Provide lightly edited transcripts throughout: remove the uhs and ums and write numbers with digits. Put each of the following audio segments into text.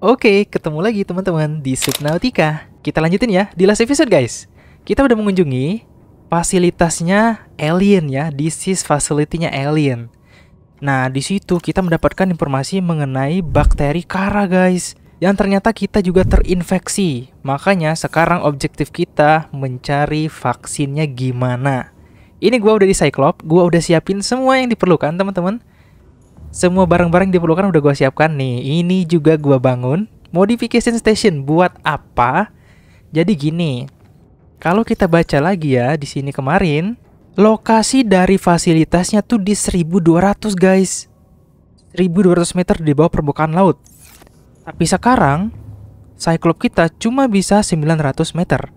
Oke, ketemu lagi teman-teman di Subnautica. Kita lanjutin ya, di last episode guys. Kita udah mengunjungi fasilitasnya alien ya, disease facility-nya alien. Nah, di situ kita mendapatkan informasi mengenai bakteri Kara guys, yang ternyata kita juga terinfeksi. Makanya sekarang objektif kita mencari vaksinnya gimana. Ini gua udah di Cyclops, gua udah siapin semua yang diperlukan teman-teman. Semua barang-barang yang diperlukan udah gua siapkan nih. Ini juga gua bangun modification station buat apa? Jadi gini. Kalau kita baca lagi ya di sini kemarin, lokasi dari fasilitasnya tuh di 1200 guys. 1200 meter di bawah permukaan laut. Tapi sekarang Cyclops kita cuma bisa 900 meter.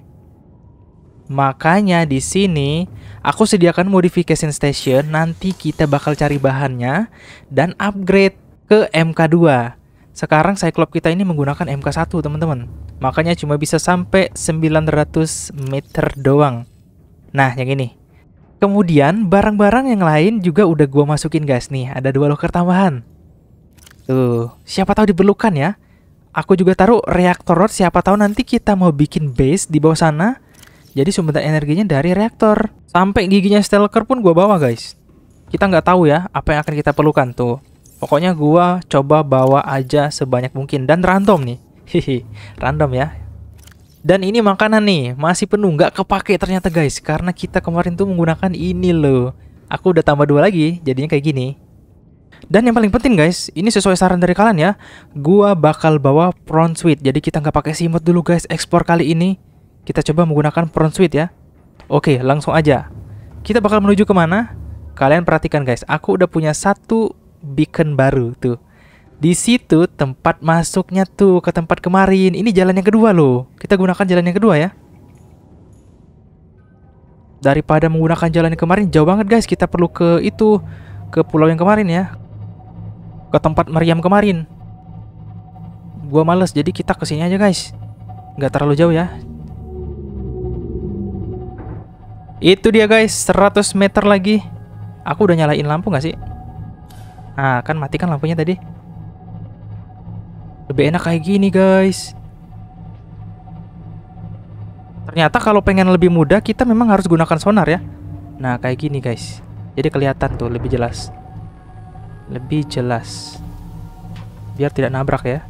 Makanya di sini aku sediakan modification station, nanti kita bakal cari bahannya dan upgrade ke MK2. Sekarang Cyclops kita ini menggunakan MK1 teman-teman. Makanya cuma bisa sampai 900 meter doang. Nah, yang ini. Kemudian barang-barang yang lain juga udah gua masukin guys nih. Ada 2 loker tambahan. Tuh, siapa tahu diperlukan ya. Aku juga taruh reaktor rod, siapa tahu nanti kita mau bikin base di bawah sana. Jadi sumber energinya dari reaktor. Sampai giginya Stalker pun gua bawa guys. Kita nggak tahu ya apa yang akan kita perlukan tuh. Pokoknya gua coba bawa aja sebanyak mungkin. Dan random nih. Hihi, random ya. Dan ini makanan nih, masih penuh, nggak kepake ternyata guys. Karena kita kemarin tuh menggunakan ini loh. Aku udah tambah 2 lagi, jadinya kayak gini. Dan yang paling penting guys, ini sesuai saran dari kalian ya, gua bakal bawa prawn suit. Jadi kita nggak pakai simot dulu guys, explore kali ini. Kita coba menggunakan prawn suit ya. Oke, langsung aja. Kita bakal menuju kemana? Kalian perhatikan guys, aku udah punya 1 beacon baru tuh. Di situ tempat masuknya tuh ke tempat kemarin. Ini jalan yang kedua loh. Kita gunakan jalan yang kedua ya. Daripada menggunakan jalan yang kemarin jauh banget guys. Kita perlu ke itu, ke pulau yang kemarin ya. Ke tempat meriam kemarin. Gua males, jadi kita kesini aja guys. Nggak terlalu jauh ya. Itu dia guys, 100 meter lagi. Aku udah nyalain lampu nggak sih? Nah, kan matikan lampunya tadi. Lebih enak kayak gini guys. Ternyata kalau pengen lebih mudah, kita memang harus gunakan sonar ya. Nah, kayak gini guys. Jadi kelihatan tuh, lebih jelas. Lebih jelas. Biar tidak nabrak ya.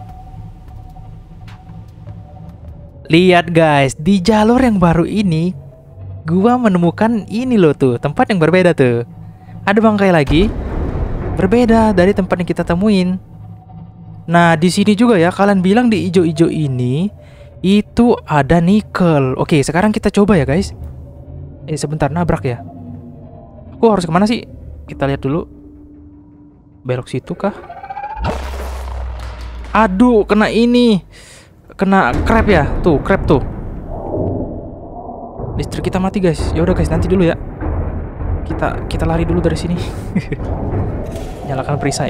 Lihat guys, di jalur yang baru ini gua menemukan ini loh tuh, tempat yang berbeda tuh. Ada bangkai lagi, berbeda dari tempat yang kita temuin. Nah, di sini juga ya, kalian bilang di ijo-ijo ini itu ada nikel. Oke, sekarang kita coba ya guys. Sebentar, nabrak ya. Aku harus kemana sih? Kita lihat dulu. Belok situ kah? Aduh, kena ini. Kena crab ya. Tuh, crab tuh. Listrik kita mati guys. Ya udah guys, nanti dulu ya. Kita lari dulu dari sini. Nyalakan perisai.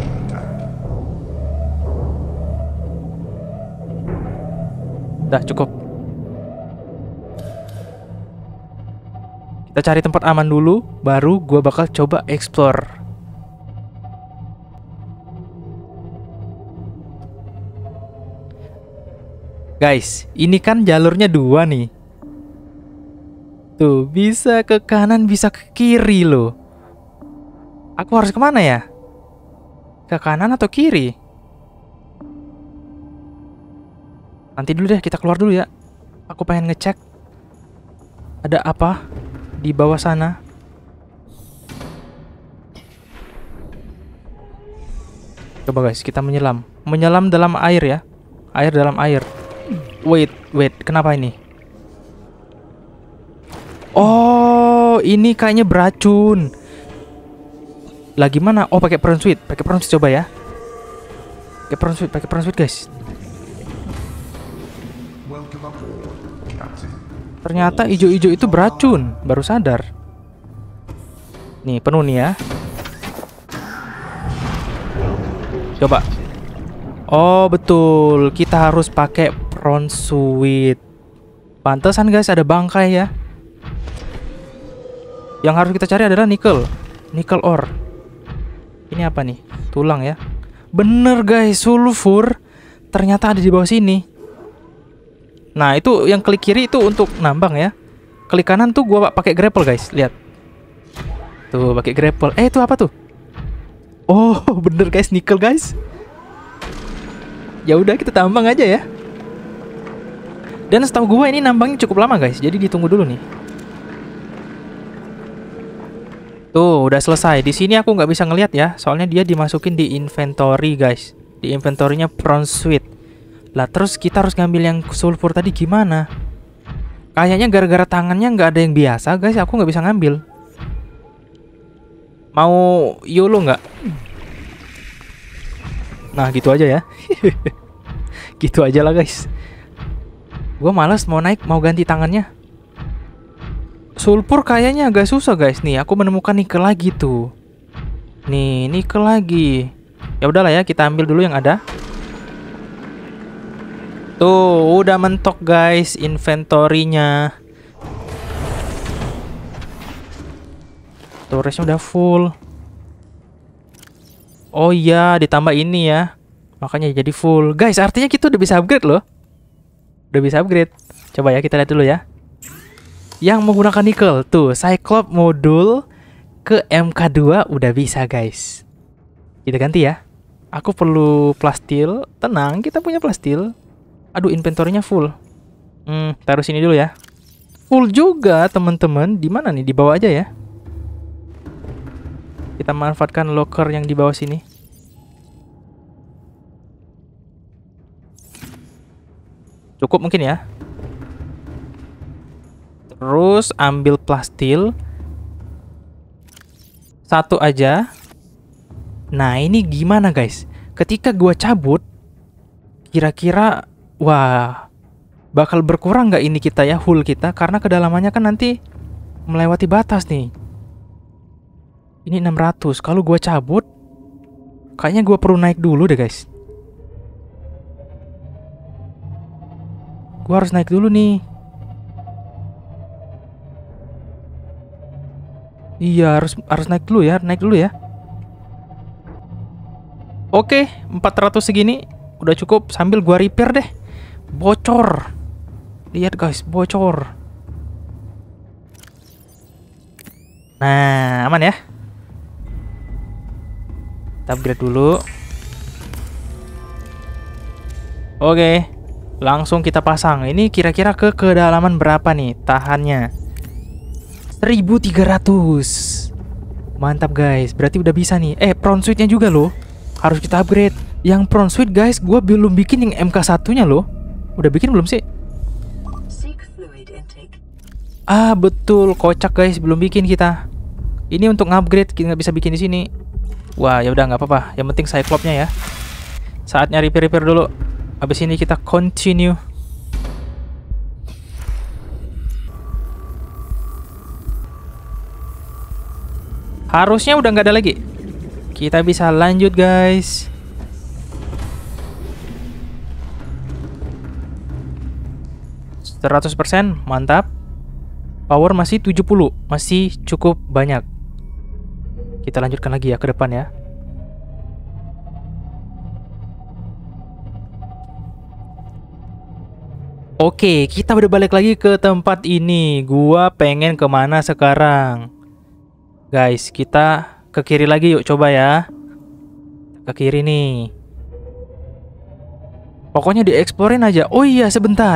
Udah cukup. Kita cari tempat aman dulu, baru gua bakal coba explore. Guys, ini kan jalurnya 2 nih. Tuh, bisa ke kanan, bisa ke kiri loh. Aku harus kemana ya? Ke kanan atau kiri? Nanti dulu deh, kita keluar dulu ya. Aku pengen ngecek ada apa di bawah sana. Coba guys, kita menyelam. Menyelam dalam air ya. Air dalam air. Wait, kenapa ini? Oh, ini kayaknya beracun. Lah gimana? Oh, pakai prawn suit. Pakai prawn suit coba ya. Pakai prawn suit guys. Ternyata ijo-ijo itu beracun. Baru sadar. Nih, penuh nih ya. Coba. Oh, betul. Kita harus pakai prawn suit. Pantesan guys ada bangkai ya. Yang harus kita cari adalah nikel. Nikel ore. Ini apa nih? Tulang ya. Bener guys, sulfur. ternyata ada di bawah sini. Nah, itu yang klik kiri itu untuk nambang ya. Klik kanan tuh gua pakai grapple, guys. Lihat. Tuh, pakai grapple. Itu apa tuh? Oh, bener guys, nickel, guys. Ya udah, kita tambang aja ya. Dan setahu gua ini nambangnya cukup lama, guys. Jadi ditunggu dulu nih. Tuh, udah selesai. Di sini aku nggak bisa ngelihat ya, soalnya dia dimasukin di inventory, guys. Di inventory-nya Bronze Suit. Lah, terus kita harus ngambil yang sulfur tadi gimana? Kayaknya gara-gara tangannya nggak ada yang biasa, guys. Aku nggak bisa ngambil. Mau YOLO nggak? Nah, gitu aja ya. Gitu aja lah, guys. Gue males mau naik, mau ganti tangannya. Sulfur kayaknya agak susah, guys. Nih, aku menemukan nikel lagi tuh. Nih, nikel lagi. Ya udahlah ya, kita ambil dulu yang ada. Tuh, udah mentok, guys, inventory-nya. Storage-nya udah full. Oh iya, ditambah ini ya. Makanya jadi full. Guys, artinya kita udah bisa upgrade loh. Udah bisa upgrade. Coba ya, kita lihat dulu ya. Yang menggunakan nikel. Tuh, Cyclops modul ke MK2 udah bisa, guys. Kita ganti ya. Aku perlu plastil. Tenang, kita punya plastil. Aduh, inventory-nya full. Taruh sini dulu ya. Full juga, teman-teman. Di mana nih? Di bawah aja ya. Kita manfaatkan locker yang di bawah sini. Cukup mungkin ya. Terus ambil plastil. Satu aja. Nah, ini gimana, guys? Ketika gua cabut, kira-kira wah, bakal berkurang nggak ini kita ya, hull kita? Karena kedalamannya kan nanti melewati batas nih. Ini 600. Kalau gua cabut, kayaknya gua perlu naik dulu deh, guys. Gua harus naik dulu nih. Iya, harus naik dulu ya, Oke, 400 segini udah cukup, sambil gua repair deh. Bocor. Lihat, guys, bocor. Nah, aman ya. Kita upgrade dulu. Oke, langsung kita pasang. Ini kira-kira ke kedalaman berapa nih tahannya? 1300. Mantap, guys. Berarti udah bisa nih. Bronze Suit-nya juga loh. Harus kita upgrade. Yang Bronze Suit, guys, gue belum bikin yang MK1-nya loh. Udah bikin belum sih? Ah, betul. Kocak, guys. Belum bikin kita. Ini untuk upgrade, kita nggak bisa bikin di sini. Wah, ya udah nggak apa-apa. Yang penting Cyclops-nya ya. Saatnya repair-repair dulu. Habis ini kita continue. Harusnya udah nggak ada lagi. Kita bisa lanjut, guys. %100%, mantap. Power masih 70, masih cukup banyak. Kita lanjutkan lagi ya ke depan ya. Oke, kita udah balik lagi ke tempat ini. Gua pengen kemana sekarang? Guys, kita ke kiri lagi yuk, coba ya. Ke kiri nih. Pokoknya dieksplorin aja. Oh iya, sebentar.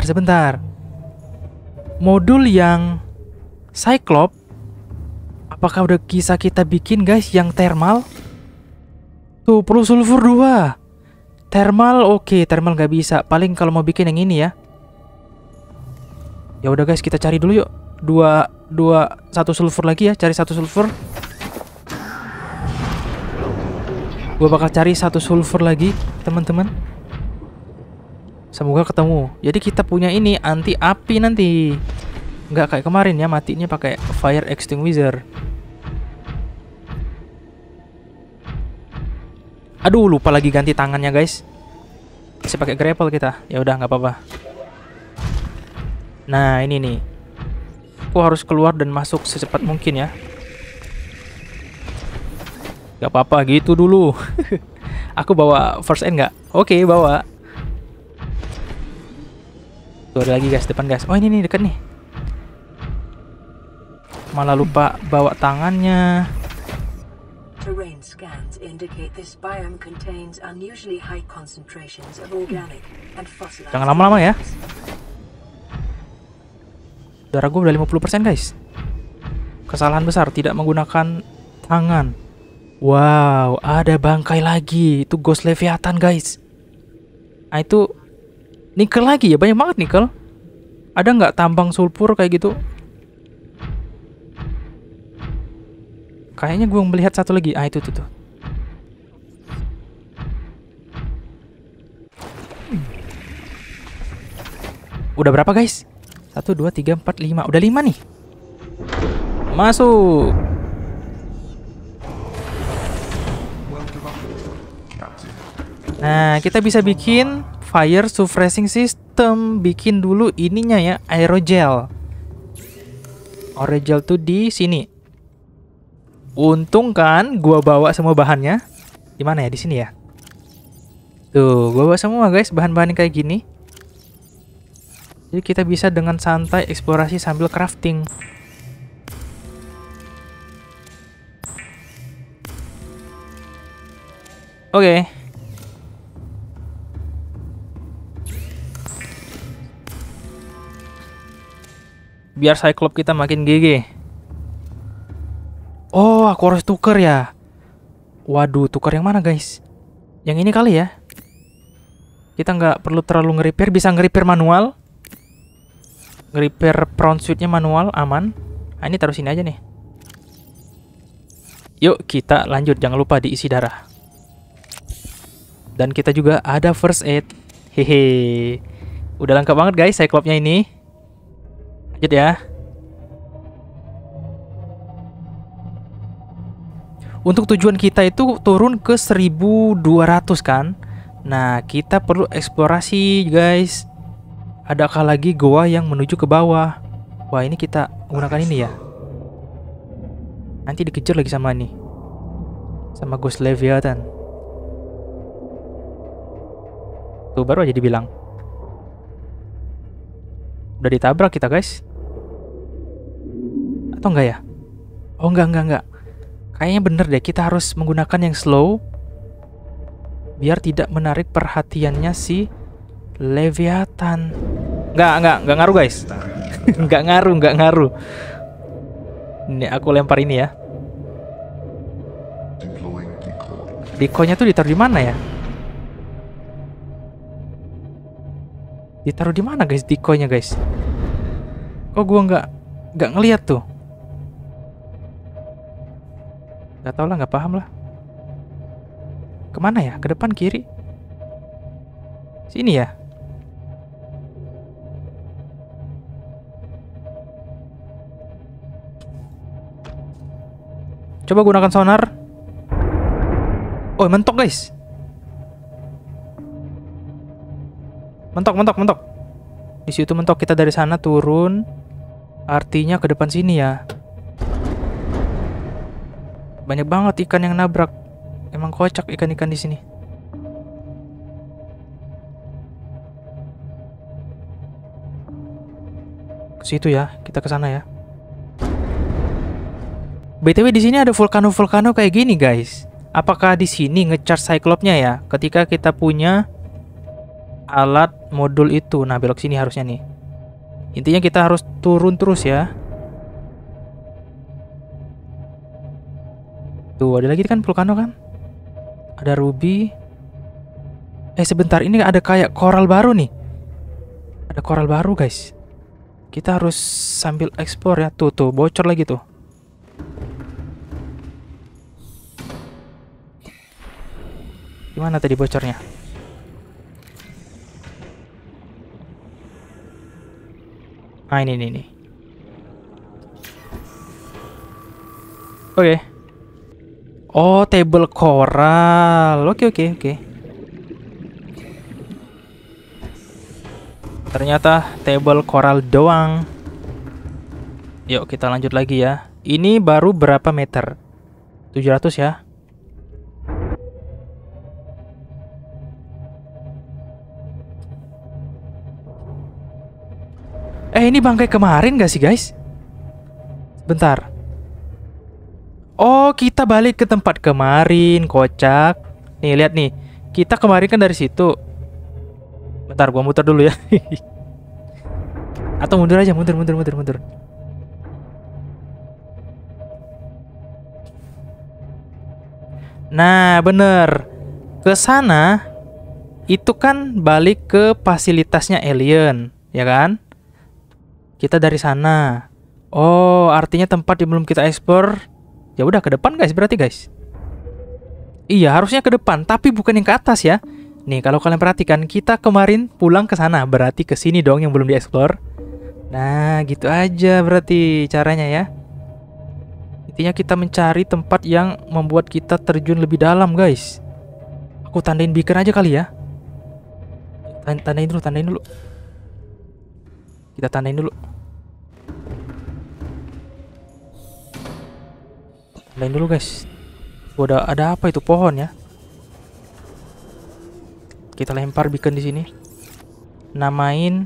Modul yang Cyclops, apakah udah bisa kita bikin, guys, yang thermal? Tuh, perlu sulfur 2. Thermal, oke, thermal nggak bisa. Paling kalau mau bikin yang ini ya. Ya udah, guys, kita cari dulu yuk. Satu sulfur lagi ya, cari satu sulfur. Gue bakal cari satu sulfur lagi, teman-teman. Semoga ketemu. Jadi kita punya ini anti api nanti. Nggak kayak kemarin ya, matinya pakai fire extinguisher. Aduh, lupa lagi ganti tangannya, guys. Masih pakai grapple kita. Ya udah, nggak apa-apa. Nah, ini nih. Aku harus keluar dan masuk secepat mungkin ya. Gak apa-apa gitu dulu. Aku bawa first aid nggak? Oke, bawa. Tuh ada lagi guys, depan guys. Oh ini nih dekat nih. Malah lupa bawa tangannya. Terrain scans indicate this biome contains unusually high concentrations of organic and fossilized. Jangan lama-lama ya. Darah gue udah 50% guys. Kesalahan besar tidak menggunakan tangan. Wow, ada bangkai lagi. Itu Ghost Leviathan guys. Nah itu nikel lagi ya, banyak banget nikel. Ada nggak tambang sulfur kayak gitu? Kayaknya gue melihat satu lagi. Ah itu tuh. Udah berapa guys? 1, 2, 3, 4, 5. Udah 5 nih. Masuk. Nah, kita bisa bikin fire suppressing system. Bikin dulu ininya ya, aerogel. Aerogel tuh di sini. Untung kan gua bawa semua bahannya. Di mana ya? Di sini ya. Tuh, gua bawa semua guys, bahan-bahan kayak gini. Jadi kita bisa dengan santai eksplorasi sambil crafting. Oke. Biar Cyclops kita makin GG. Oh, aku harus tuker ya. Waduh, tuker yang mana guys? Yang ini kali ya. Kita nggak perlu terlalu nge-repair. Bisa nge-repair manual. Nge-repair prawn suit-nya manual, aman. Nah, ini taruh sini aja nih. Yuk, kita lanjut. Jangan lupa diisi darah. Dan kita juga ada first aid. Hehe. Udah lengkap banget guys Cyclops-nya ini. Lanjut ya. Untuk tujuan kita itu turun ke 1200 kan. Nah, kita perlu eksplorasi guys. Adakah lagi goa yang menuju ke bawah? Wah, ini kita gunakan ini ya. Nanti dikejar lagi sama ini. Sama Ghost Leviathan. Tuh, baru aja dibilang. Udah ditabrak kita guys. Atau enggak ya? Oh enggak. Kayaknya bener deh, kita harus menggunakan yang slow. Biar tidak menarik perhatiannya si Leviathan. Enggak ngaruh guys. Enggak ngaruh. Ini aku lempar ini ya. Decoy-nya tuh ditaruh di mana ya? Ditaruh di mana guys decoy-nya guys? Kok gua nggak ngelihat tuh? Nggak tahu lah, nggak paham lah. Kemana ya? Ke depan, kiri? Sini ya? Coba gunakan sonar. Oh, mentok guys. Mentok. Di situ mentok, kita dari sana turun. Artinya ke depan sini ya. Banyak banget ikan yang nabrak. Emang kocak ikan-ikan di sini. Ke situ ya, kita ke sana ya. BTW di sini ada vulkano kayak gini guys. Apakah di sini nge-charge Cyclops-nya ya? Ketika kita punya alat modul itu. Nah, belok sini harusnya nih. Intinya kita harus turun terus ya. Tuh, ada lagi kan vulkano kan? Ada ruby. Sebentar, ini ada kayak koral baru nih. Ada koral baru guys. Kita harus sambil explore ya. Tuh, bocor lagi tuh. Gimana tadi bocornya? Ah, ini. Oke. Oh, table coral. Oke. Ternyata table coral doang. Yuk, kita lanjut lagi ya. Ini baru berapa meter? 700 ya. Ini bangkai kemarin gak sih guys? Bentar. Oh, kita balik ke tempat kemarin, kocak. Nih, lihat nih. Kita kemarin kan dari situ. Bentar, gua muter dulu ya. Atau mundur aja, mundur. Nah, bener. Ke sana itu kan balik ke fasilitasnya alien, ya kan? Kita dari sana. Oh, artinya tempat yang belum kita explore. Ya udah ke depan guys, berarti guys. Iya, harusnya ke depan, tapi bukan yang ke atas ya. Nih, kalau kalian perhatikan, kita kemarin pulang ke sana, berarti ke sini dong yang belum dieksplor. Nah, gitu aja berarti caranya ya. Intinya kita mencari tempat yang membuat kita terjun lebih dalam, guys. Aku tandain beacon aja kali ya. Tandain dulu. Kita tandain dulu. Tandain dulu, guys. Udah ada apa itu pohon ya? Kita lempar beacon di sini. Namain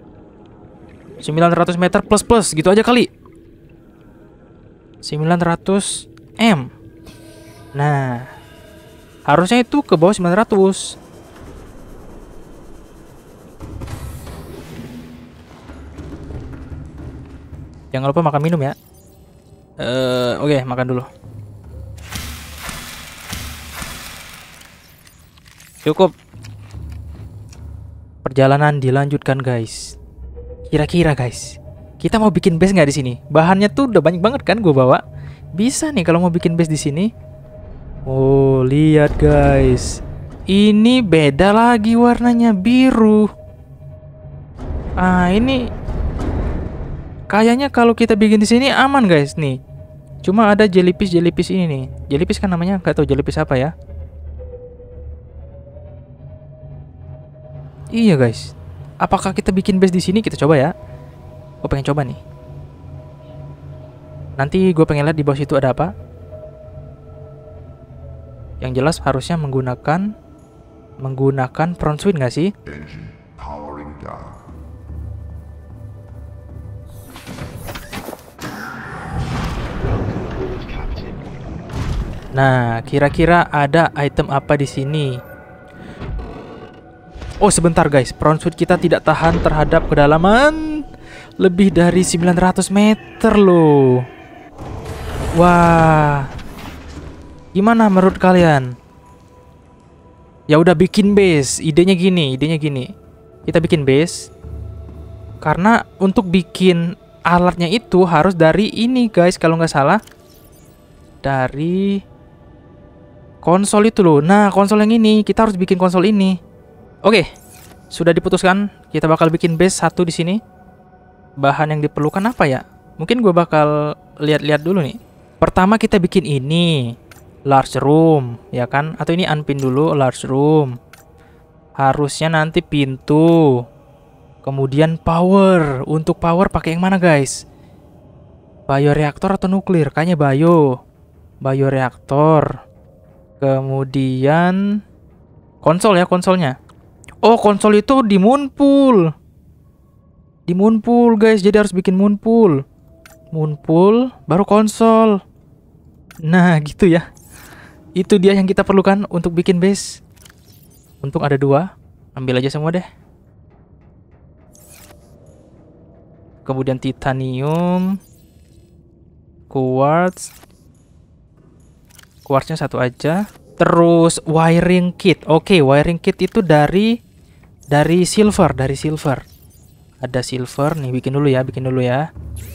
900 meter plus gitu aja kali. 900 M. Nah, harusnya itu ke bawah 900. Jangan lupa makan minum ya. Oke, makan dulu. Cukup. Perjalanan dilanjutkan, guys. Kira-kira, guys, kita mau bikin base nggak di sini? Bahannya tuh udah banyak banget kan gue bawa. Bisa nih kalau mau bikin base di sini. Oh, lihat guys. Ini beda lagi warnanya, biru. Ini kayaknya kalau kita bikin di sini aman, guys, nih. Cuma ada jellyfish ini nih. Jellyfish kan namanya, nggak tahu jellyfish apa ya. Iya, guys. Apakah kita bikin base di sini? Kita coba ya. Gue pengen coba nih. Nanti gue pengen lihat di bawah situ ada apa. Yang jelas harusnya menggunakan front swing nggak sih? Nah, kira-kira ada item apa di sini? Oh, sebentar guys, front swing kita tidak tahan terhadap kedalaman lebih dari 900 meter loh. Wah, gimana menurut kalian? Ya udah bikin base. Idenya gini. Kita bikin base. Karena untuk bikin alatnya itu harus dari ini guys, kalau nggak salah. Dari konsol itu loh. Nah, konsol yang ini kita harus bikin konsol ini. Oke, sudah diputuskan. Kita bakal bikin base satu di sini. Bahan yang diperlukan apa ya? Mungkin gue bakal lihat-lihat dulu nih. Pertama kita bikin ini, large room, ya kan? Atau ini unpin dulu, large room. Harusnya nanti pintu. Kemudian power. Untuk power pakai yang mana guys? Bioreaktor atau nuklir? Kayaknya bioreaktor. Kemudian konsol ya, konsolnya. Oh, konsol itu di moonpool. Di moonpool guys, jadi harus bikin moonpool. Moonpool baru konsol. Nah, gitu ya. Itu dia yang kita perlukan untuk bikin base. Untung ada 2. Ambil aja semua deh. Kemudian titanium, quartz. Quartznya 1 aja. Terus wiring kit. Oke, wiring kit itu dari silver, Ada silver nih, bikin dulu ya.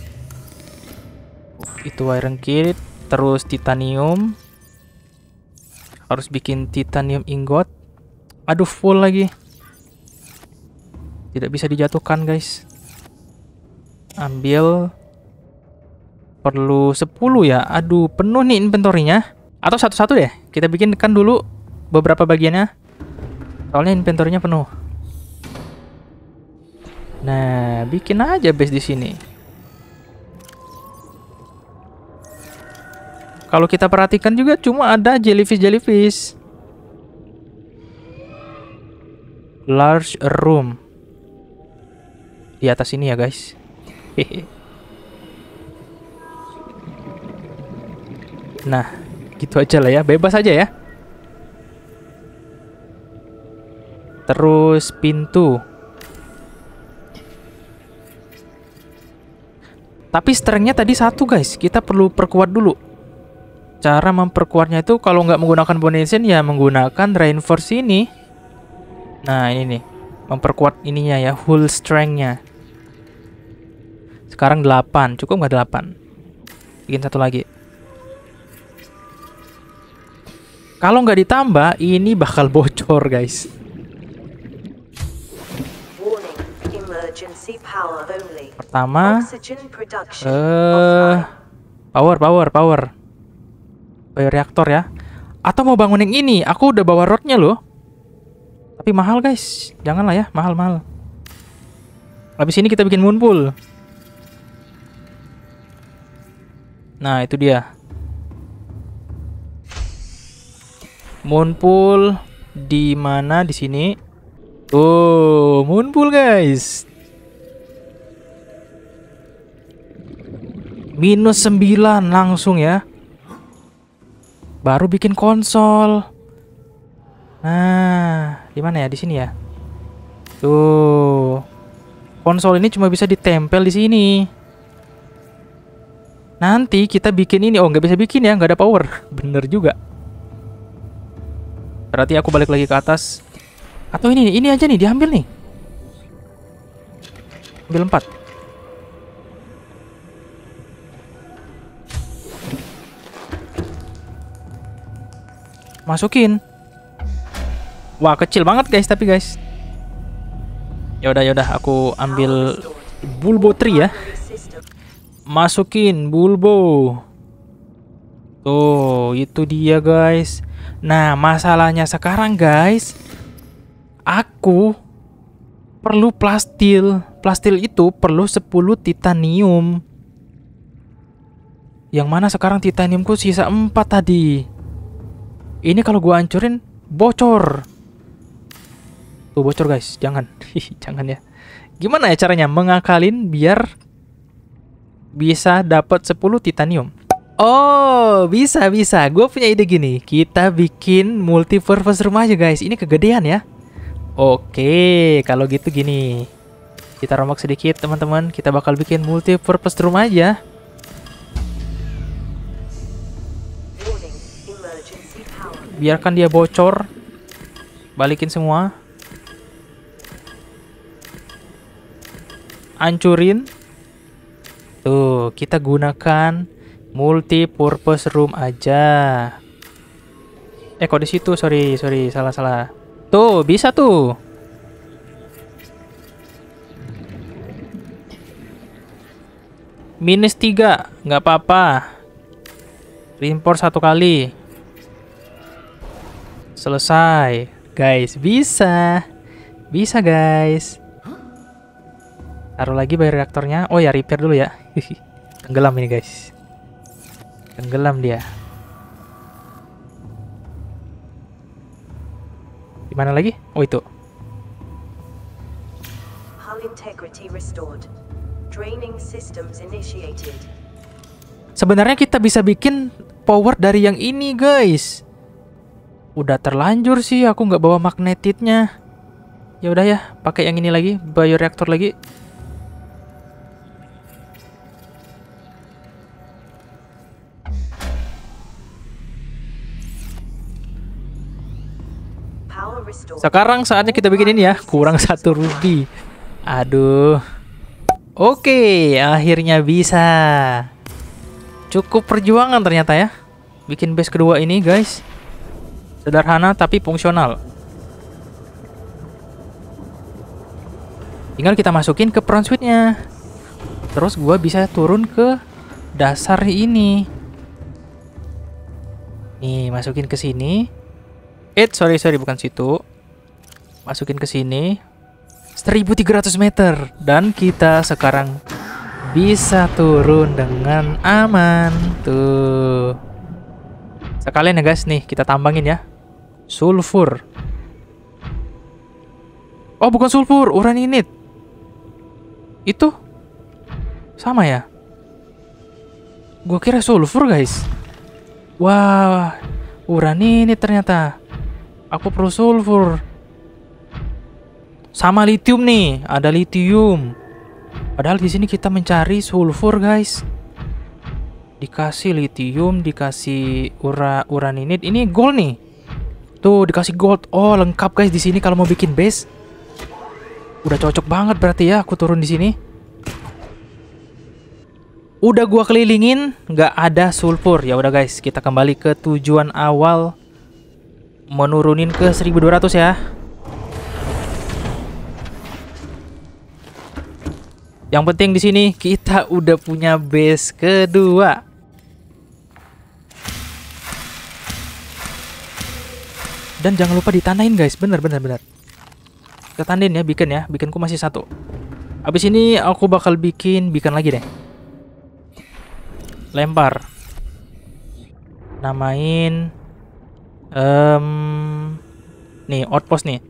Itu wiring kit. Terus titanium. Harus bikin titanium ingot. Aduh, full lagi. Tidak bisa dijatuhkan, guys. Ambil. Perlu 10 ya. Aduh, penuh nih inventory-nya. Atau satu-satu deh. Kita bikinkan dulu beberapa bagiannya. Soalnya inventory-nya penuh. Nah, bikin aja base di sini. Kalau kita perhatikan juga cuma ada jellyfish. Large room. Di atas ini ya, guys. Nah, gitu aja lah ya, bebas aja ya. Terus pintu. Tapi strength-nya tadi 1 guys, kita perlu perkuat dulu. Cara memperkuatnya itu kalau nggak menggunakan bonation ya menggunakan reinforce ini. Nah ini nih, memperkuat ininya ya, hull strength-nya. Sekarang 8, cukup nggak 8? Bikin 1 lagi. Kalau nggak ditambah, ini bakal bocor guys. Pertama, power bioreaktor ya. Atau mau bangun yang ini, aku udah bawa rodnya loh. Tapi mahal guys, janganlah ya, mahal. Habis ini kita bikin moonpool. Nah itu dia. Moonpool di mana? Di sini. Oh, moonpool guys. -9 langsung ya. Baru bikin konsol. Nah, di mana ya? Di sini ya. Tuh. Konsol ini cuma bisa ditempel di sini. Nanti kita bikin ini. Oh, nggak bisa bikin ya, nggak ada power. Bener juga. Berarti aku balik lagi ke atas. Atau ini aja nih, diambil nih. Ambil 4. Masukin. Wah, kecil banget guys, tapi guys. Ya udah, aku ambil bulbo tree ya. Masukin bulbo. Tuh, itu dia guys. Nah, masalahnya sekarang guys, aku perlu plastil. Plastil itu perlu 10 titanium. Yang mana sekarang titaniumku sisa 4 tadi. Ini kalau gua hancurin bocor. Tuh bocor guys, jangan. Jangan ya. Gimana ya caranya mengakalin biar bisa dapat 10 titanium? Oh, bisa. Gue punya ide gini. Kita bikin multipurpose room aja guys. Ini kegedean ya. Oke, kalau gitu gini. Kita rombak sedikit teman-teman. Kita bakal bikin multipurpose room aja. Biarkan dia bocor. Balikin semua. Hancurin. Tuh, kita gunakan multi-purpose room aja. Kok di situ? Sorry, salah. Tuh, bisa tuh. -3, nggak apa-apa. Reinforce 1 kali. Selesai. Guys, bisa guys. Taruh lagi bioreaktornya. Oh ya, repair dulu ya. Tenggelam ini guys. Tenggelam dia. Di mana lagi? Oh itu. Hull integrity restored. Draining systems initiated. Sebenarnya kita bisa bikin power dari yang ini guys. Udah terlanjur sih, aku nggak bawa magnetitnya. Ya udah ya, pakai yang ini lagi, bioreaktor lagi. Sekarang saatnya kita bikin ini ya. Kurang 1 ruby. Aduh. Oke, akhirnya bisa. Cukup perjuangan ternyata ya. Bikin base kedua ini guys. Sederhana tapi fungsional. Tinggal kita masukin ke front suite-nya. Terus gua bisa turun ke dasar ini. Nih, masukin ke sini. Sorry, bukan situ. Masukin ke sini. 1300 meter. Dan kita sekarang bisa turun dengan aman. Tuh. Sekalian ya guys, nih kita tambangin ya. Sulfur. Oh, bukan sulfur, uranite. Itu Sama ya? Gua kira sulfur, guys. Wah, uran ini ternyata. Aku perlu sulfur. Sama litium nih, ada litium. Padahal di sini kita mencari sulfur, guys. Dikasih litium, dikasih uraninit. Ini gold nih. Tuh, dikasih gold. Oh, lengkap guys di sini kalau mau bikin base. Udah cocok banget berarti ya aku turun di sini. Udah gua kelilingin, nggak ada sulfur. Ya udah guys, kita kembali ke tujuan awal. Menurunin ke 1200 ya. Yang penting di sini kita udah punya base kedua. Dan jangan lupa ditandain guys, bener. Kita tandain ya, bikinku masih 1. Habis ini aku bakal bikin lagi deh. Lempar. Namain nih outpost nih.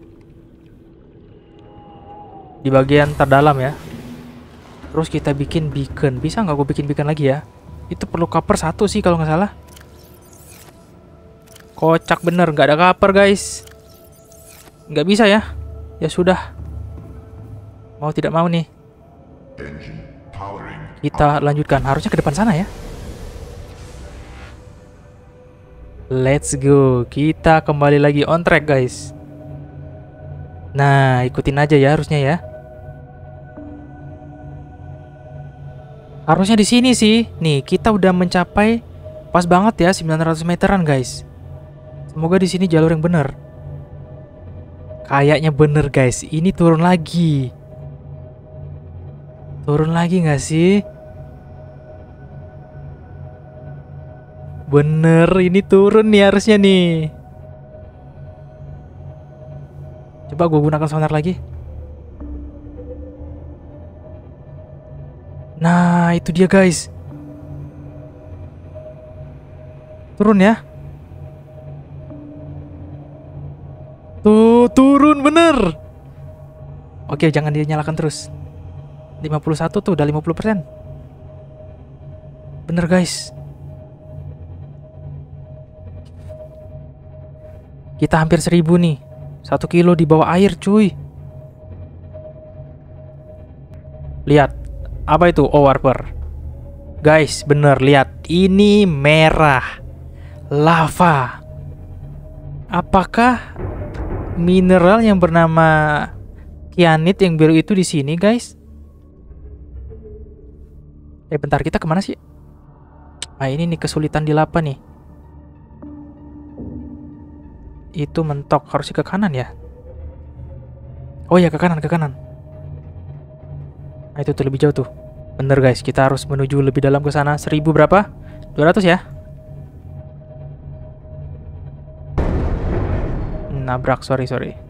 Di bagian terdalam ya. Terus kita bikin beacon. Bisa nggak gue bikin beacon lagi ya? Itu perlu copper 1 sih kalau nggak salah. Kocak bener, nggak ada copper guys. Nggak bisa ya. Ya sudah. Mau tidak mau nih. Kita lanjutkan. Harusnya ke depan sana ya. Let's go. Kita kembali lagi on track guys. Nah, ikutin aja ya harusnya ya. Harusnya di sini sih. Nih, kita udah mencapai pas banget ya 900 meteran guys. Semoga di sini jalur yang bener. Kayaknya bener guys. Ini turun lagi. Turun lagi nggak sih? Bener, ini turun nih harusnya nih. Coba gue gunakan sonar lagi. Nah, itu dia guys. Turun ya. Tuh, turun bener. Oke, jangan dinyalakan terus. 51 tuh, udah 50%. Bener guys. Kita hampir 1000 nih. 1 kilo di bawah air cuy. Lihat. Apa itu? Oh, warper. Guys, bener, lihat. Ini merah. Lava. Apakah mineral yang bernama kyanit yang biru itu di sini, guys? Bentar, kita kemana sih? Ah, ini nih kesulitan di lava nih. Itu mentok, harusnya ke kanan ya. Oh ya, ke kanan. Nah, itu tuh lebih jauh tuh. Bener guys, kita harus menuju lebih dalam ke sana. 1000 berapa? 200 ya. Nabrak, sorry.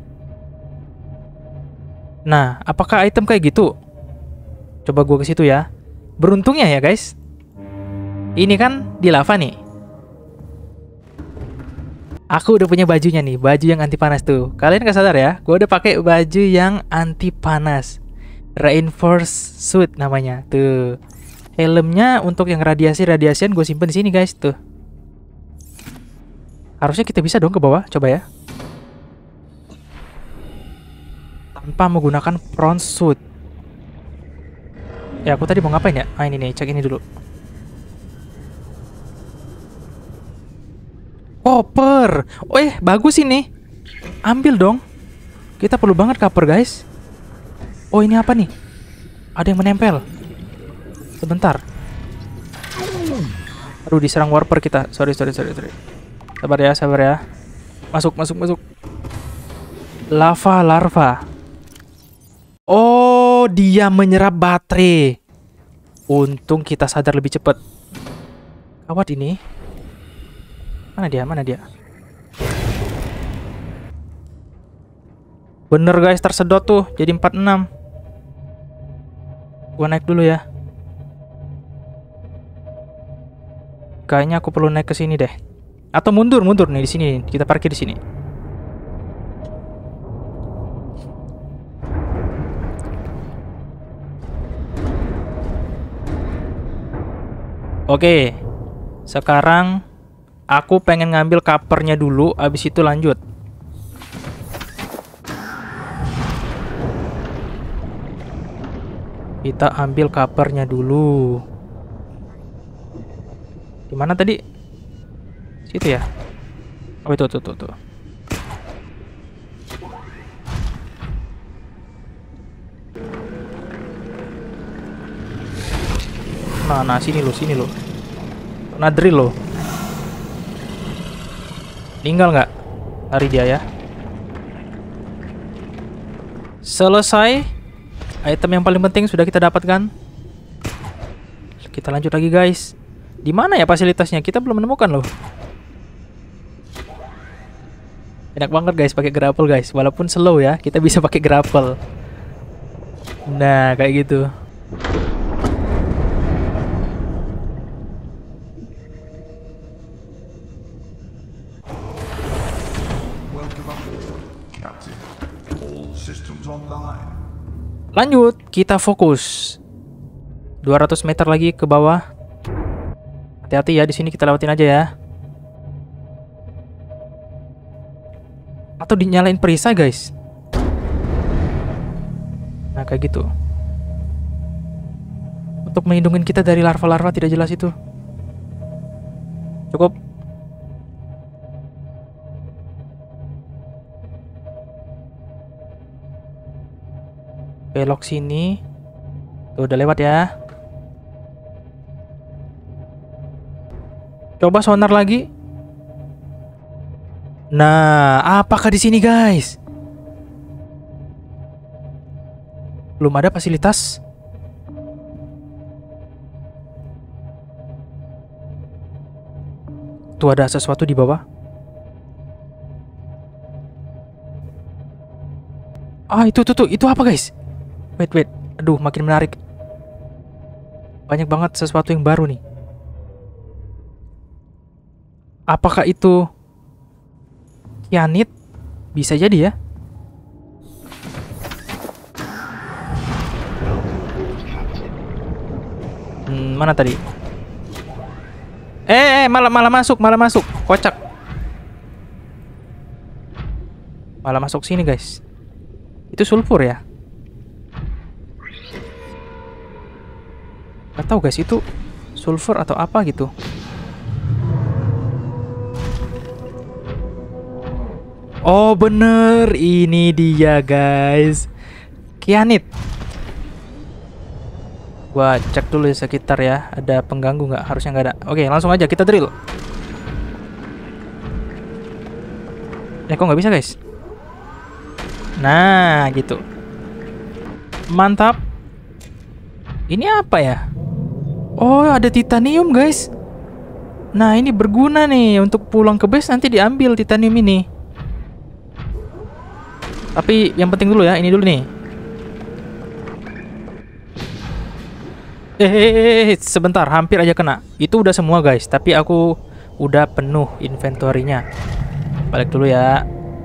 Nah, apakah item kayak gitu? Coba gua ke situ ya. Beruntungnya ya guys. Ini kan di lava nih. Aku udah punya bajunya nih, baju yang anti panas tuh. Kalian gak sadar ya? Gua udah pakai baju yang anti panas. Reinforced suit namanya. Tuh. Helmnya untuk yang radiasian gue simpen di sini guys, tuh. Harusnya kita bisa dong ke bawah, coba ya. Tanpa menggunakan front suit. Ya, aku tadi mau ngapain ya? Ah, ini nih, cek ini dulu. Copper. Oh, bagus ini. Ambil dong. Kita perlu banget copper, guys. Oh, ini apa nih? Ada yang menempel. Sebentar. Aduh, diserang warper kita. Sorry. Sabar ya. Masuk. Larva. Oh, dia menyerap baterai. Untung kita sadar lebih cepat. Kawat ini. Mana dia? Bener guys, tersedot tuh. Jadi 46. Gua naik dulu ya. Kayaknya aku perlu naik ke sini deh. Atau mundur nih di sini. Kita parkir di sini. Oke. Sekarang aku pengen ngambil covernya dulu, abis itu lanjut. Kita ambil covernya dulu. Di mana tadi? Situ ya? Oh itu tuh. Nah sini lo. Kena drill lo. Tinggal nggak? Lari dia ya. Selesai. Item yang paling penting sudah kita dapatkan. Kita lanjut lagi guys. Di mana ya fasilitasnya? Kita belum menemukan loh. Enak banget guys pakai grapple guys. Walaupun slow ya, kita bisa pakai grapple. Nah kayak gitu. Lanjut, kita fokus. 200 meter lagi ke bawah. Hati-hati ya, di sini kita lewatin aja ya. Atau dinyalain perisai, guys. Nah, kayak gitu. Untuk melindungi kita dari larva-larva tidak jelas itu. Cukup. Belok sini. Tuh, udah lewat ya. Coba sonar lagi. Nah, apakah di sini, guys? Belum ada fasilitas. Tuh ada sesuatu di bawah. Ah, itu apa, guys? Wait. Aduh, makin menarik. Banyak banget sesuatu yang baru nih. Apakah itu Kyanit? Bisa jadi ya. Mana tadi? Malah masuk. Kocak. Malah masuk sini, guys. Itu sulfur ya? Gak tahu guys, itu sulfur atau apa gitu. Oh bener, ini dia guys, Kyanit. Gua cek dulu di sekitar ya, ada pengganggu nggak? Harusnya nggak ada. Oke, langsung aja kita drill. Kok nggak bisa guys? Nah gitu. Mantap. Ini apa ya? Oh, ada titanium, guys. Nah, ini berguna nih untuk pulang ke base nanti diambil titanium ini. Tapi yang penting dulu ya, ini dulu nih. Sebentar, hampir aja kena. Itu udah semua, guys, tapi aku udah penuh inventorinya. Balik dulu ya.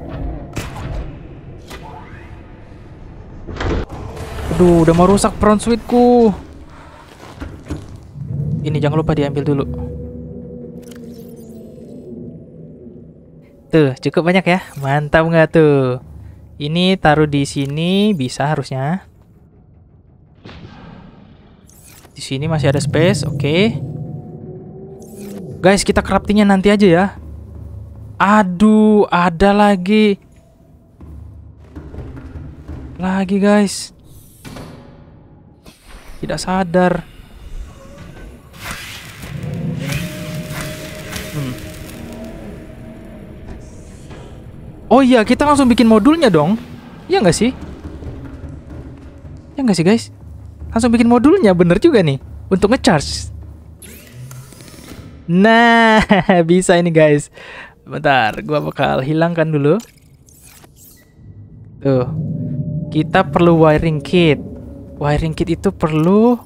Aduh, udah mau rusak front suite-ku. Ini jangan lupa diambil dulu. Tuh, cukup banyak ya. Mantap nggak tuh? Ini taruh di sini bisa harusnya. Di sini masih ada space, oke. Guys, kita craftingnya nanti aja ya. Aduh, ada lagi. Guys. Tidak sadar. Oh iya, kita langsung bikin modulnya dong. Ya nggak sih? Ya nggak sih, guys? Langsung bikin modulnya, bener juga nih. Untuk ngecharge. Nah, bisa ini, guys. Bentar, gua bakal hilangkan dulu. Tuh. Kita perlu wiring kit. Wiring kit itu perlu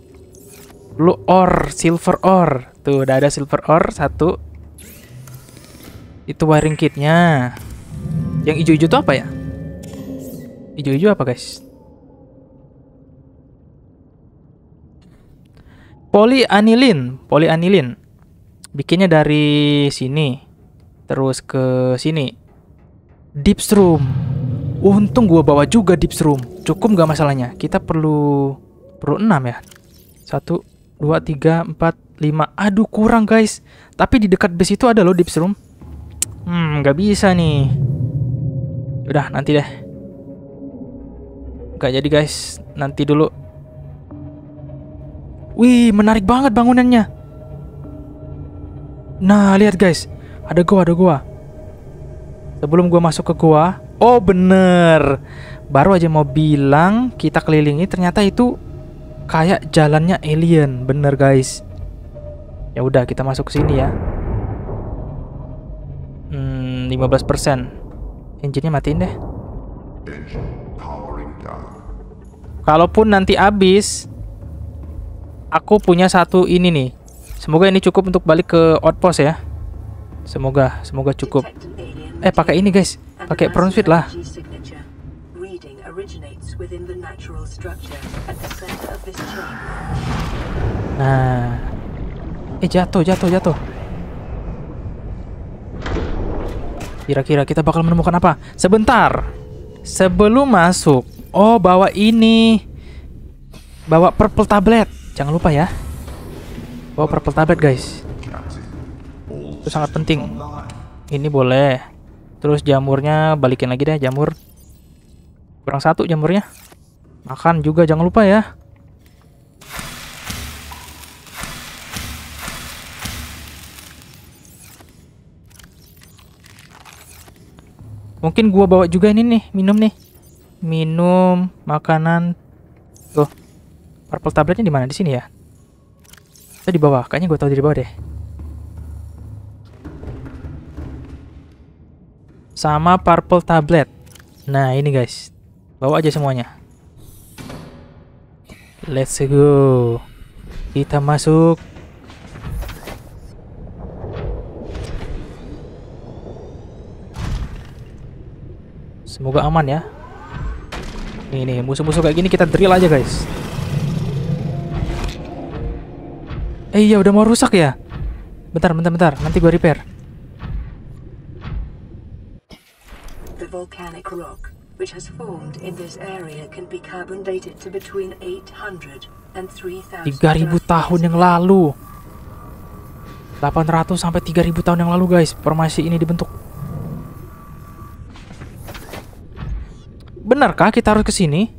ore, silver ore. Tuh, udah ada silver ore 1. Itu wiring kitnya. Yang hijau-hijau itu apa ya? Hijau-hijau apa, guys? Polyanilin. Bikinnya dari sini. Terus ke sini. Dipsroom. Untung gua bawa juga Dipsroom. Cukup nggak masalahnya? Kita perlu 6 ya. 1, 2, 3, 4, 5. Aduh kurang guys. Tapi di dekat base itu ada loh Dipsroom. Nggak bisa nih. Udah nanti deh. Nggak jadi guys. Nanti dulu. Wih menarik banget bangunannya. Nah lihat guys. Ada gua. Sebelum gua masuk ke gua. Oh bener. Baru aja mau bilang kita kelilingi. Ternyata itu kayak jalannya alien, bener guys. Ya udah kita masuk ke sini ya. 15%. Engine-nya matiin deh. Kalaupun nanti habis, aku punya satu ini nih. Semoga ini cukup untuk balik ke outpost ya. Semoga cukup. Pakai ini guys, pakai prawn suit lah. Nah, jatuh. Kira-kira kita bakal menemukan apa? Sebentar, sebelum masuk. Oh, bawa ini. Bawa purple tablet. Jangan lupa ya. Bawa purple tablet guys. Itu sangat penting. Ini boleh. Terus jamurnya balikin lagi deh, jamur. Kurang 1 jamurnya. Makan juga jangan lupa ya. Mungkin gua bawa juga ini nih, minum, makanan. Tuh. Purple tabletnya di mana? Di sini ya. Atau di bawah? Kayaknya gua tahu di bawah deh. Sama purple tablet. Nah, ini guys. Bawa aja semuanya. Let's go. Kita masuk. Semoga aman ya. Nih, musuh-musuh kayak gini kita drill aja guys. Iya udah mau rusak ya. Bentar. Nanti gua repair. The volcanic rock which has formed in this area can be carbon dated to between 800 and 3000 tahun yang lalu. 800 sampai 3000 tahun yang lalu guys, formasi ini dibentuk. Benarkah kita harus ke sini?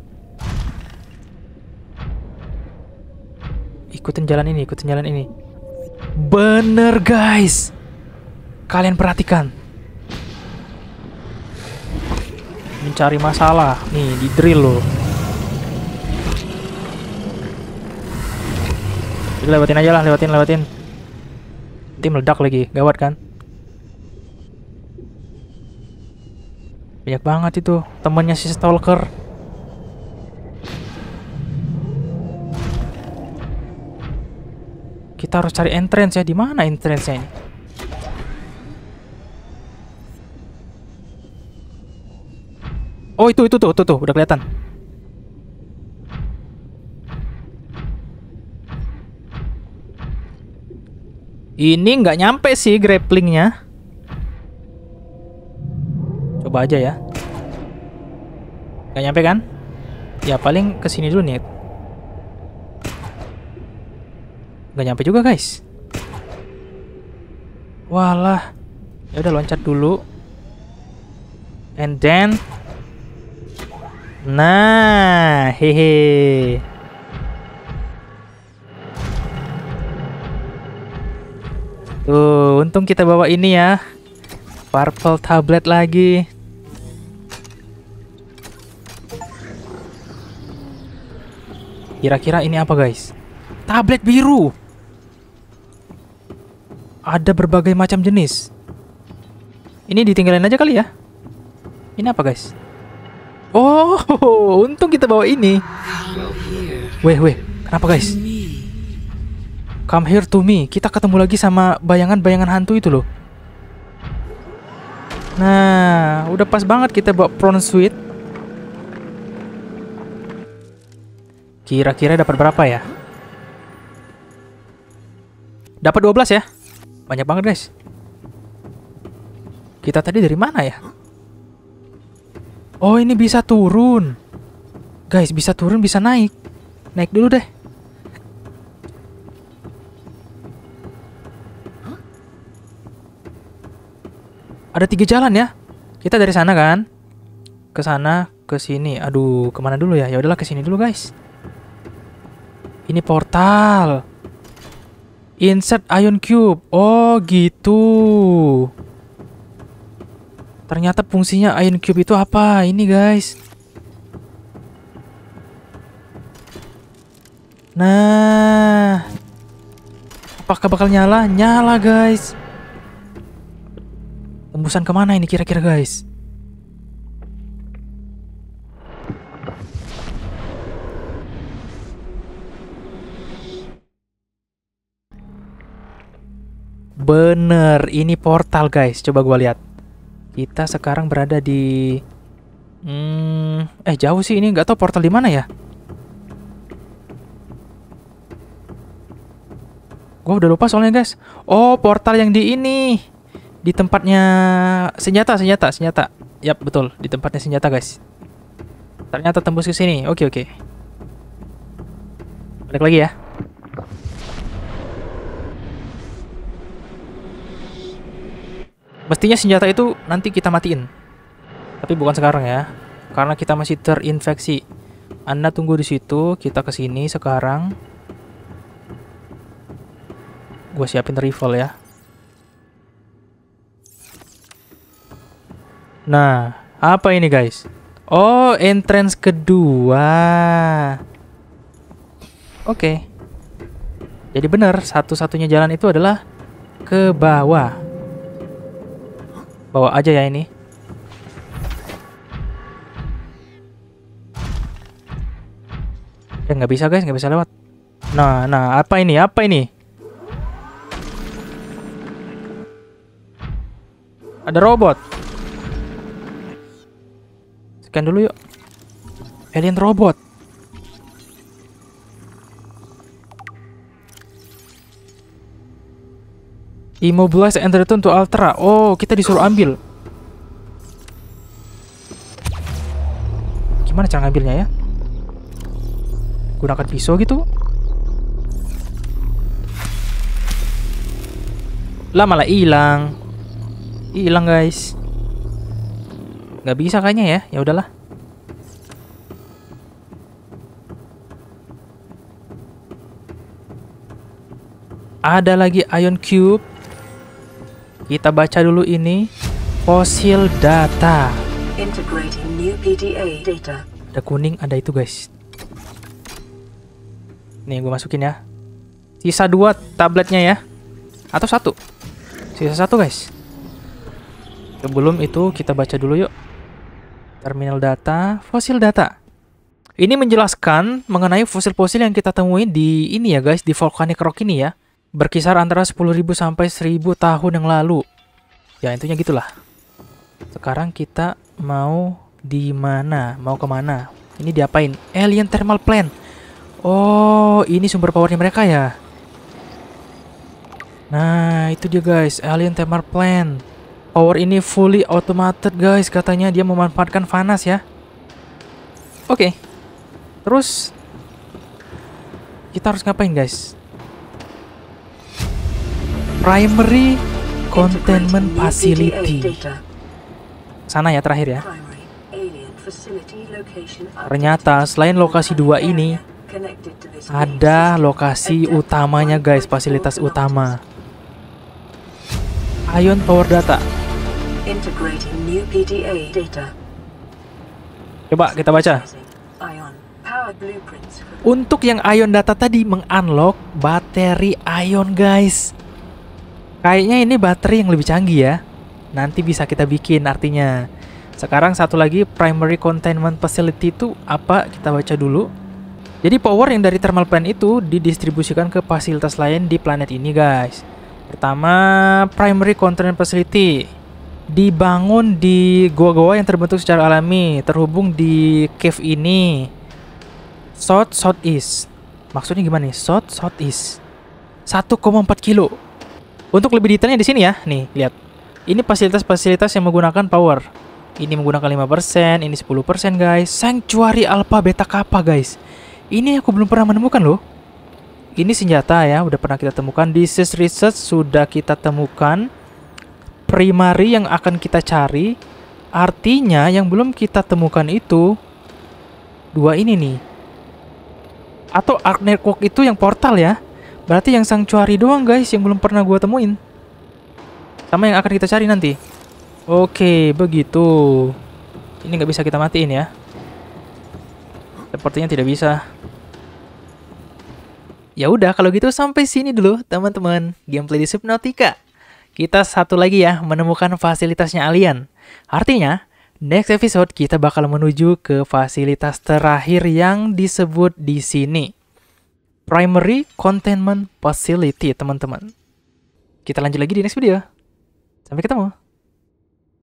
Ikutin jalan ini. Bener guys. Kalian perhatikan. Mencari masalah. Nih, di drill loh. Lewatin aja lah, lewatin. Nanti meledak lagi, gawat kan? Banyak banget itu temennya si Stalker. Kita harus cari entrance ya. Di mana entrance-nya ini? Oh itu tuh udah kelihatan. Ini nggak nyampe sih grapplingnya. Coba aja ya. Nggak nyampe kan? Ya paling kesini dulu nih. Nggak nyampe juga guys. Walah. Ya udah loncat dulu. And then. Nah, hehe. Tuh, untung kita bawa ini ya. Purple tablet lagi. Kira-kira ini apa guys? Tablet biru. Ada berbagai macam jenis. Ini ditinggalin aja kali ya. Ini apa guys? Oh, untung kita bawa ini. Weh, kenapa guys? Come here to me. Kita ketemu lagi sama bayangan-bayangan hantu itu loh. Nah, udah pas banget kita bawa prawn suit. Kira-kira dapat berapa ya? Dapat 12 ya. Banyak banget guys. Kita tadi dari mana ya? Oh, ini bisa turun. Guys, bisa turun, bisa naik. Naik dulu deh. Ada 3 jalan ya. Kita dari sana kan? Ke sana, ke sini. Aduh, kemana dulu ya? Ya udahlah, ke sini dulu guys. Ini portal. Insert ion cube. Oh, gitu. Ternyata fungsinya ion cube itu apa? Ini guys. Nah, apakah bakal nyala? Nyala guys. Tembusan kemana ini kira-kira guys? Bener, ini portal guys. Coba gua lihat. Kita sekarang berada di jauh sih ini, nggak tahu portal di mana ya. Gua udah lupa soalnya guys. Oh, portal yang di ini. Di tempatnya senjata. Yap, betul, di tempatnya senjata guys. Ternyata tembus ke sini. Oke. Balik lagi ya. Mestinya senjata itu nanti kita matiin. Tapi bukan sekarang ya. Karena kita masih terinfeksi. Anda tunggu di situ, kita ke sini sekarang. Gue siapin rifle ya. Nah, apa ini guys? Oh, entrance kedua. Oke. Jadi benar, satu-satunya jalan itu adalah ke bawah. Bawa aja ya ini. Ya nggak bisa guys, nggak bisa lewat. Nah, apa ini? Ada robot. Scan dulu yuk. Alien robot. Immobilize and return to Ultra. Oh, kita disuruh ambil. Gimana cara ngambilnya ya? Gunakan pisau gitu. Lah malah hilang. Hilang guys. Nggak bisa kayaknya ya. Ya udahlah. Ada lagi ion cube. Kita baca dulu ini. Fossil data. Integrating new PDA data. Ada kuning, ada itu guys. Nih gue masukin ya. Sisa 2 tabletnya ya. Atau 1. Sisa 1 guys. Sebelum itu kita baca dulu yuk. Terminal data, fosil data. Ini menjelaskan mengenai fosil-fosil yang kita temui di ini ya guys, di volcanic rock ini ya. Berkisar antara 10.000 sampai 1.000 tahun yang lalu. Ya intinya gitulah. Sekarang kita mau di mana? Mau kemana? Ini diapain? Alien thermal plant. Oh, ini sumber powernya mereka ya. Nah, itu dia guys, alien thermal plant. Power ini fully automated guys, katanya dia memanfaatkan panas ya. Oke. Terus kita harus ngapain guys? Primary containment facility. Sana ya terakhir ya. Ternyata selain lokasi 2 ini ada lokasi utamanya guys, fasilitas utama. Ion power data. Coba kita baca. Untuk yang ion data tadi mengunlock bateri ion guys. Kayaknya ini baterai yang lebih canggih ya. Nanti bisa kita bikin artinya. Sekarang satu lagi primary containment facility itu apa? Kita baca dulu. Jadi power yang dari thermal plant itu didistribusikan ke fasilitas lain di planet ini guys. Pertama, primary containment facility dibangun di goa-goa yang terbentuk secara alami, terhubung di cave ini. Southeast. Maksudnya gimana nih? Southeast. 1,4 kilo. Untuk lebih detailnya di sini ya. Nih, lihat. Ini fasilitas-fasilitas yang menggunakan power. Ini menggunakan 5%, ini 10% guys. Sanctuary Alpha Beta Kappa guys. Ini aku belum pernah menemukan loh. Ini senjata ya, udah pernah kita temukan. Disease Research sudah kita temukan. Primary yang akan kita cari. Artinya yang belum kita temukan itu dua ini nih. Atau Arc Network itu yang portal ya. Berarti yang Sanctuary doang guys yang belum pernah gua temuin. Sama yang akan kita cari nanti. Oke, begitu. Ini nggak bisa kita matiin ya. Sepertinya tidak bisa. Ya udah, kalau gitu sampai sini dulu teman-teman gameplay di Subnautica. Kita satu lagi ya, menemukan fasilitasnya alien. Artinya, next episode kita bakal menuju ke fasilitas terakhir yang disebut di sini. Primary Containment Facility, teman-teman. Kita lanjut lagi di next video. Sampai ketemu.